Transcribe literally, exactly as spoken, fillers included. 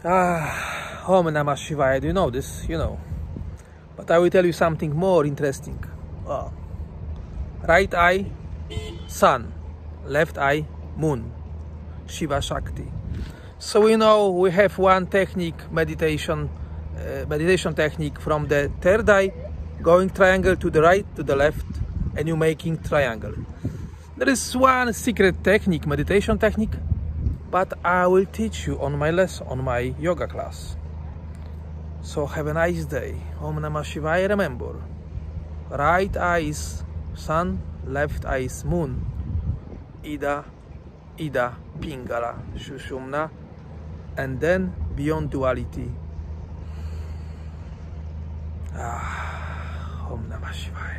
Ah, Om Namah Shivaya. Do you know this? You know. But I will tell you something more interesting. Oh. Right eye, sun. Left eye, moon. Shiva Shakti. So you know we have one technique, meditation, uh, meditation technique from the third eye, going triangle to the right, to the left, and you making triangle. There is one secret technique, meditation technique, but I will teach you on my lesson, on my yoga class. So have a nice day. Om Namah Shivaya. Remember, right eye is sun, left eye is moon. Ida, Ida, Pingala, Shushumna, and then beyond duality. Ah, Om Namah Shivaya.